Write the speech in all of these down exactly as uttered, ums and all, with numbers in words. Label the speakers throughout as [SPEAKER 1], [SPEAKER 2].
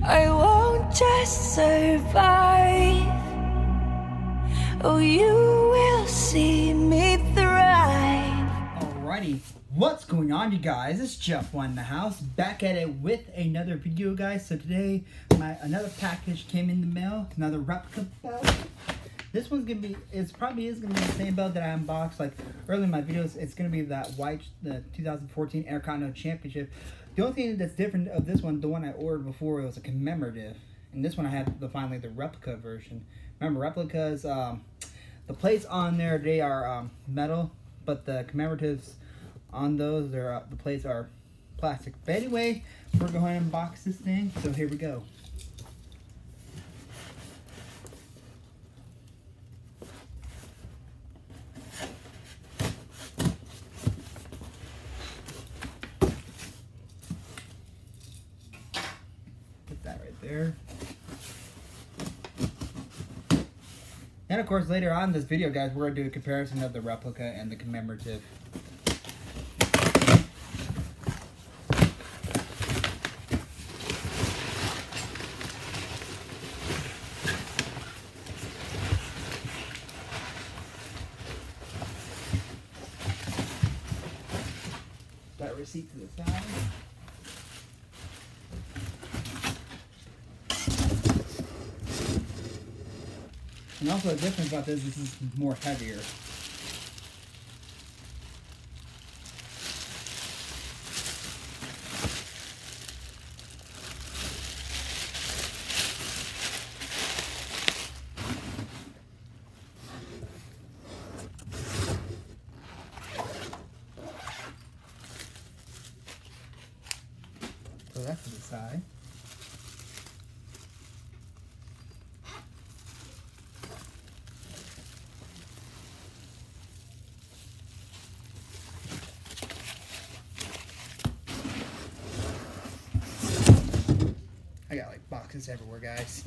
[SPEAKER 1] I won't just survive. Oh, you will see me thrive.
[SPEAKER 2] Alrighty, what's going on, you guys? It's Jeff One in the house, back at it with another video, guys. So today, my another package came in the mail, another replica belt. This one's gonna be, it's probably is gonna be the same belt that I unboxed like earlier in my videos. It's gonna be that white, the two thousand fourteen Intercontinental Championship. The only thing that's different of this one, the one I ordered before, it was a commemorative, and this one I had the finally the replica version. Remember, replicas, um, the plates on there, they are um, metal, but the commemoratives on those, they're uh, the plates are plastic. But anyway, we're going to unbox this thing. So here we go. That right there. And of course, later on in this video, guys, we're going to do a comparison of the replica and the commemorative. That receipt to the side. And also the difference about this, this is more heavier. So that's to the side. I got like boxes everywhere, guys.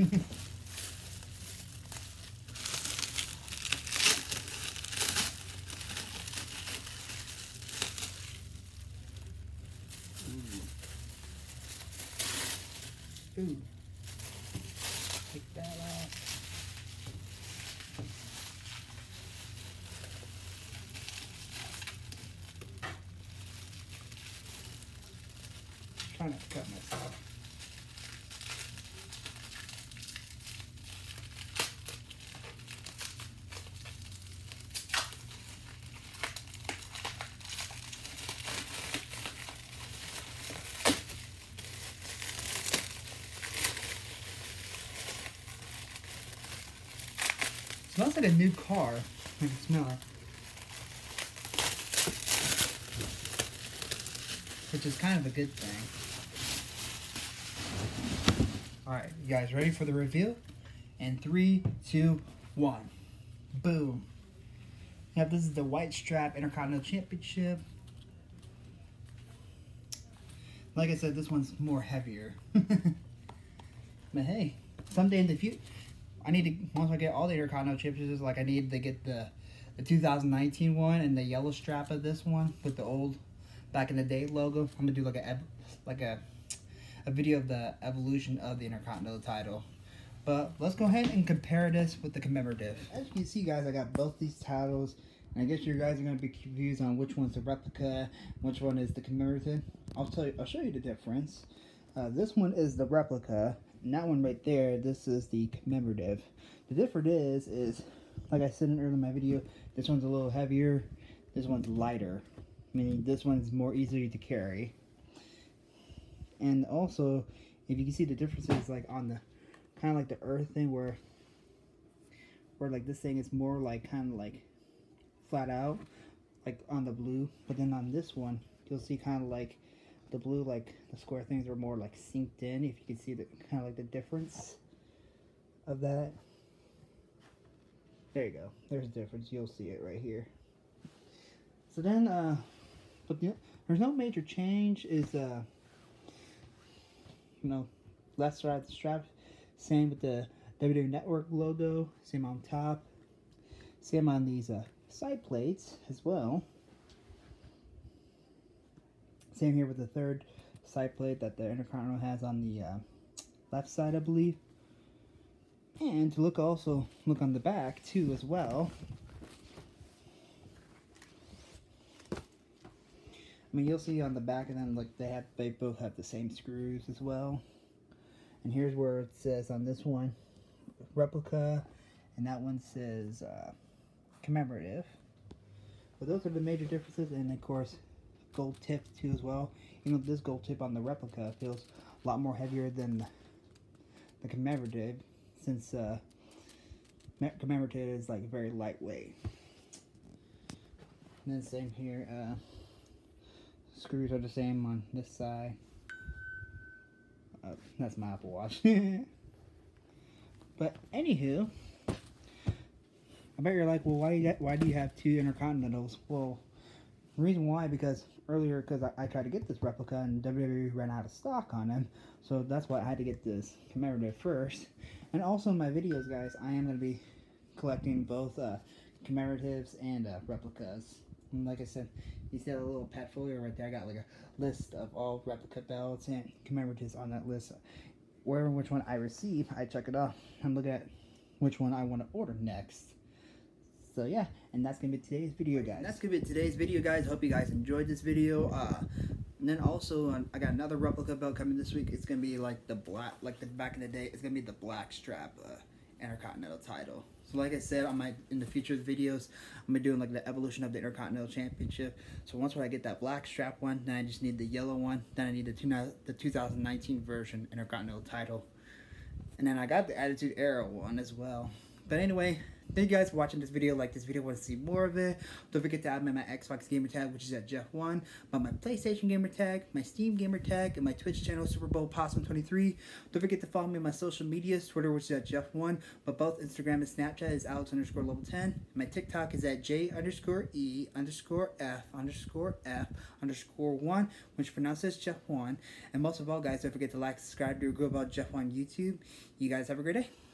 [SPEAKER 2] Ooh. Ooh. Take that out. Try not to cut myself. Smells like a new car. I can smell it. Which is kind of a good thing. Alright, you guys ready for the reveal? And three, two, one. Boom. Yep, this is the white strap Intercontinental Championship. Like I said, this one's more heavier. But hey, someday in the future, I need to, once I get all the Intercontinental Championships, like I need to get the, the two thousand nineteen one and the yellow strap of this one with the old back in the day logo. I'm gonna do like a like a a video of the evolution of the Intercontinental title. But let's go ahead and compare this with the commemorative. As you can see, guys, I got both these titles, and I guess you guys are gonna be confused on which one's the replica, which one is the commemorative. I'll tell you. I'll show you the difference. Uh, this one is the replica. And that one right there, this is the commemorative. The difference is, is like I said in earlier in my video, this one's a little heavier, this one's lighter, meaning this one's more easy to carry. And also, if you can see the differences, like on the kind of like the earth thing, where, where like this thing is more like kind of like flat out, like on the blue. But then on this one, you'll see kind of like the blue, like the square things are more like synced in. If you can see the kind of like the difference of that. There you go. There's a difference. You'll see it right here. So then, uh, but the, there's no major change. Is uh, you know, left side of the strap, same with the W W E Network logo. Same on top. Same on these uh, side plates as well. Same here with the third side plate that the Intercontinental has on the uh, left side, I believe. And to look also look on the back too as well. I mean, you'll see on the back of them, like they have, they both have the same screws as well. And here's where it says on this one, replica, and that one says uh, commemorative. But those are the major differences, and of course, gold tip too as well. You know, this gold tip on the replica feels a lot more heavier than the, the commemorative, since uh, commemorative is like very lightweight. And then same here, uh, screws are the same on this side. Uh, that's my Apple Watch. But anywho, I bet you're like, well, why why do you have two Intercontinentals? Well, the reason why, because earlier, because I, I tried to get this replica and W W E ran out of stock on them, so that's why I had to get this commemorative first. And also in my videos, guys, I am going to be collecting both uh, commemoratives and uh, replicas. And like I said, you see that little portfolio right there? I got like a list of all replica belts and commemoratives on that list. Wherever which one I receive, I check it off and look at which one I want to order next. So yeah, and that's gonna be today's video, guys. That's gonna be today's video, guys. Hope you guys enjoyed this video. Uh, and then also, um, I got another replica belt coming this week. It's gonna be like the black, like the back in the day. It's gonna be the black strap uh, Intercontinental title. So like I said, on my in the future videos, I'm gonna be doing like the evolution of the Intercontinental Championship. So once when I get that black strap one, then I just need the yellow one. Then I need the two, the two thousand nineteen version Intercontinental title, and then I got the Attitude Era one as well. But anyway, thank you guys for watching this video. Like this video, want to see more of it, don't forget to add me my Xbox gamer tag, which is at Jeff one, but my PlayStation gamer tag, my Steam gamer tag, and my Twitch channel, Super Bowl Possum twenty-three. Don't forget to follow me on my social medias, Twitter, which is at Jeff one, but both Instagram and Snapchat is Alex underscore level ten. My TikTok is at J underscore E underscore F underscore F underscore one, which pronounces Jeff one. And most of all, guys, don't forget to like, subscribe, do a go about Jeff one YouTube. You guys have a great day.